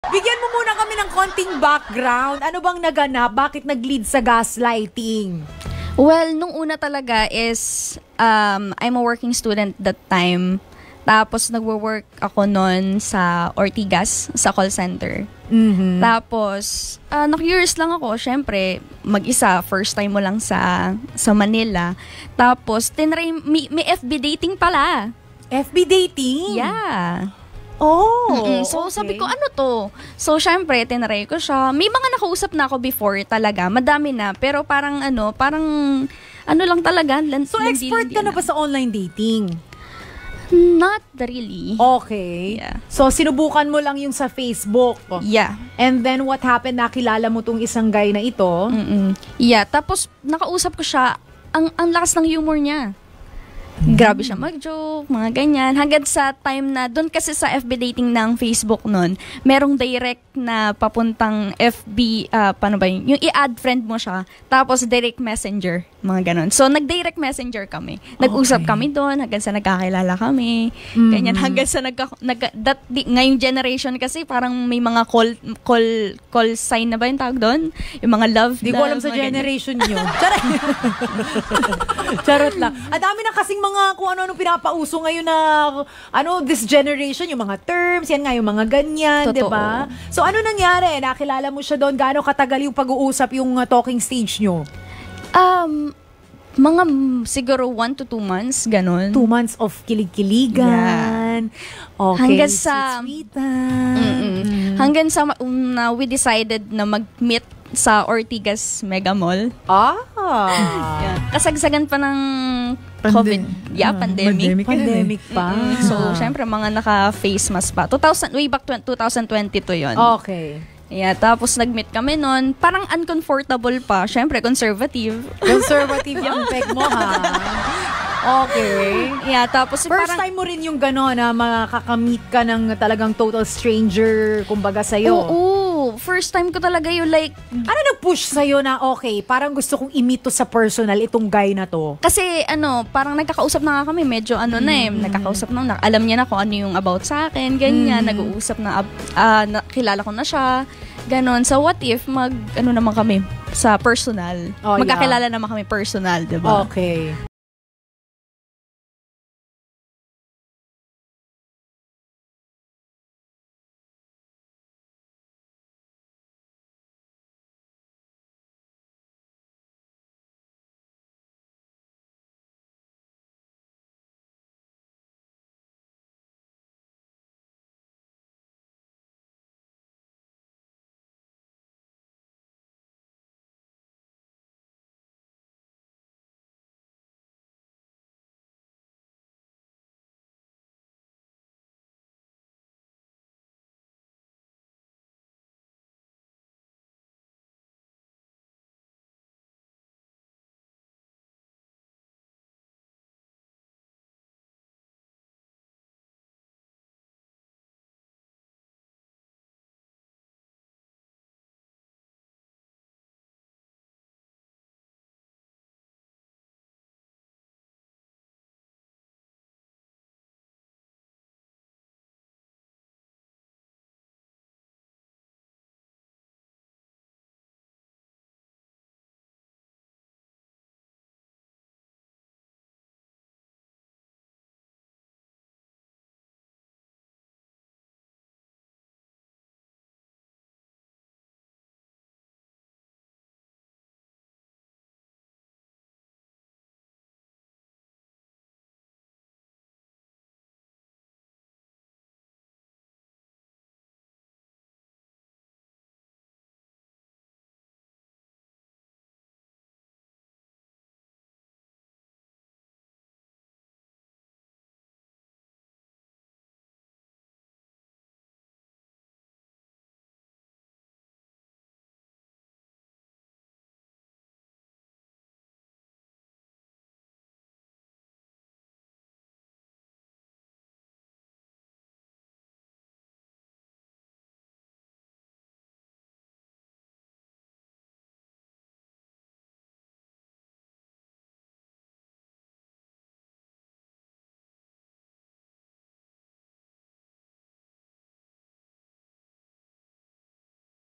Bigyan mo muna kami ng konting background. Ano bang naganap? Bakit nag-lead sa gaslighting? Well, nung una talaga is, I'm a working student that time. Tapos, nagwo-work ako noon sa Ortigas, sa call center. Mm-hmm. Tapos, na-curious lang ako. Syempre, mag-isa, first time mo lang sa Manila. Tapos, may FB dating pala. FB dating? Yeah. Oh, So, okay. sabi ko, ano to? So, syempre, tinry ko siya. May mga nakausap na ako before talaga. Madami na. Pero parang lang talaga. So, expert ka na ba sa online dating? Not really. Okay. Yeah. So, sinubukan mo lang yung sa Facebook. Yeah. And then, what happened? Nakilala mo tong isang guy na ito. Yeah. Tapos, nakausap ko siya. Ang lakas ng humor niya. Grabe siya mag-joke, mga ganyan. Hanggang sa time na, doon kasi sa FB dating ng Facebook noon, merong direct na papuntang FB, paano ba yun? Yung i-add friend mo siya, tapos direct messenger, mga ganon. So, nag-direct messenger kami. Nag-usap kami doon, hanggang sa nagkakilala kami. Ganyan, hanggang sa ngayong generation kasi, parang may mga call sign na ba yung tawag doon? Yung mga love. Di ko alam sa generation nyo. Charot lang. Ang dami na kasing mga kung ano-ano pinapauso ngayon na this generation, yung mga terms, yan nga, yung mga ganyan, di ba? So, ano nangyari? Nakilala mo siya doon? Gaano katagal yung pag-uusap, yung talking stage nyo? Mga siguro 1 to 2 months, ganun. 2 months of kilig-kiligan. Yeah. Okay. Hanggang sa sweet-sweetan. Hanggang sa we decided na mag-meet sa Ortigas Mega Mall. Yeah. Kasagsagan pa ng COVID. Yeah, pandemic. Pandemic pa. So, syempre, mga naka-face mask pa. Way back 2022 yun. Okay. Yeah, tapos nag-meet kami noon. Parang uncomfortable pa. Syempre, conservative. Conservative yung peg mo, ha? Okay. Yeah, tapos First time mo rin yung gano'n na makaka-meet ka ng talagang total stranger, kumbaga sa'yo. Oo. First time ko talaga yung like... Ano nag-push sa'yo na okay, parang gusto kong i-meet to sa personal itong guy na to? Kasi parang nagkakausap na nga kami. Medyo nagkakausap na. Alam niya na kung ano yung about sa akin. Ganyan. Nag-uusap na, kilala ko na siya. Ganon. So, what if naman kami sa personal? Magkakilala naman kami personal, diba? Okay.